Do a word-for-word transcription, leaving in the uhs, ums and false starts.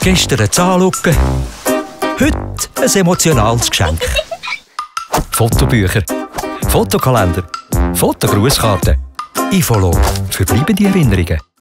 Gestern eine Zahnlücke, heute ein emotionales Geschenk. Fotobücher, Fotokalender, Fotogrußkarten, Infolo für bleibende Erinnerungen.